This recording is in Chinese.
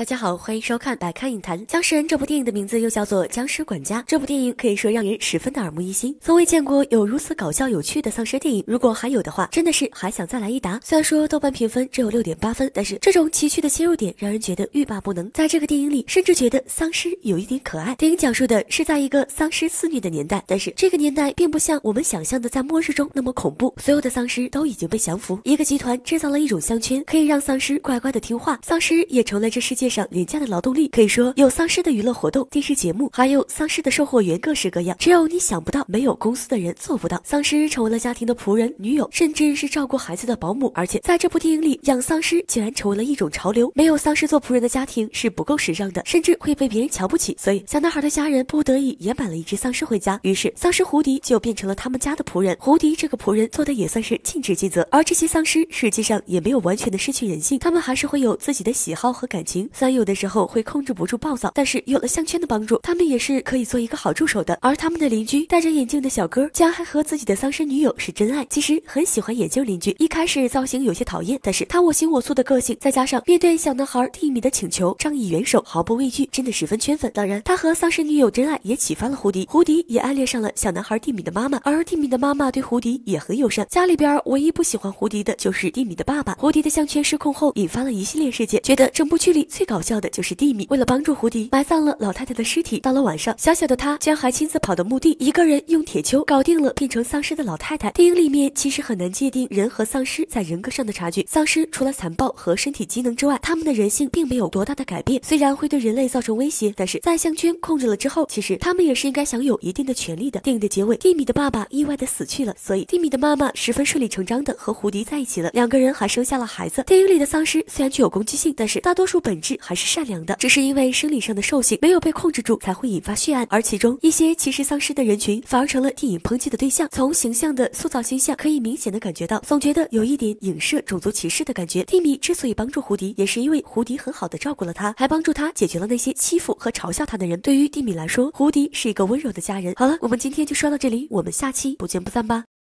大家好，欢迎收看百看影坛。僵尸人这部电影的名字又叫做僵尸管家。这部电影可以说让人十分的耳目一新，从未见过有如此搞笑有趣的丧尸电影。如果还有的话，真的是还想再来一打。虽然说豆瓣评分只有6.8分，但是这种奇趣的切入点让人觉得欲罢不能。在这个电影里，甚至觉得丧尸有一点可爱。电影讲述的是在一个丧尸肆虐的年代，但是这个年代并不像我们想象的在末日中那么恐怖，所有的丧尸都已经被降服。一个集团制造了一种项圈，可以让丧尸乖乖的听话，丧尸也成了这世界上廉价的劳动力。可以说有丧尸的娱乐活动、电视节目，还有丧尸的售货员，各式各样。只有你想不到，没有公司的人做不到。丧尸成为了家庭的仆人、女友，甚至是照顾孩子的保姆。而且在这部电影里，养丧尸竟然成为了一种潮流。没有丧尸做仆人的家庭是不够时尚的，甚至会被别人瞧不起。所以小男孩的家人不得已也买了一只丧尸回家，于是丧尸胡迪就变成了他们家的仆人。胡迪这个仆人做的也算是尽职尽责。而这些丧尸实际上也没有完全的失去人性，他们还是会有自己的喜好和感情，虽然有的时候会控制不住暴躁，但是有了项圈的帮助，他们也是可以做一个好助手的。而他们的邻居戴着眼镜的小哥，竟然还和自己的丧尸女友是真爱。其实很喜欢眼镜邻居，一开始造型有些讨厌，但是他我行我素的个性，再加上面对小男孩蒂米的请求仗义援手，毫不畏惧，真的十分圈粉。当然他和丧尸女友真爱也启发了胡迪，胡迪也暗恋上了小男孩蒂米的妈妈，而蒂米的妈妈对胡迪也很友善。家里边唯一不喜欢胡迪的就是蒂米的爸爸。胡迪的项圈失控后引发了一系列事件，觉得整部剧里最搞笑的就是蒂米为了帮助胡迪埋葬了老太太的尸体，到了晚上，小小的他竟然还亲自跑到墓地，一个人用铁锹搞定了变成丧尸的老太太。电影里面其实很难界定人和丧尸在人格上的差距，丧尸除了残暴和身体机能之外，他们的人性并没有多大的改变，虽然会对人类造成威胁，但是在项圈控制了之后，其实他们也是应该享有一定的权利的。电影的结尾，蒂米的爸爸意外的死去了，所以蒂米的妈妈十分顺理成章的和胡迪在一起了，两个人还生下了孩子。电影里的丧尸虽然具有攻击性，但是大多数本质还是善良的，只是因为生理上的兽性没有被控制住，才会引发血案。而其中一些歧视丧尸的人群反而成了电影抨击的对象。从形象的塑造形象可以明显的感觉到，总觉得有一点影射种族歧视的感觉。蒂米之所以帮助胡迪，也是因为胡迪很好的照顾了他，还帮助他解决了那些欺负和嘲笑他的人。对于蒂米来说，胡迪是一个温柔的家人。好了，我们今天就说到这里，我们下期不见不散吧。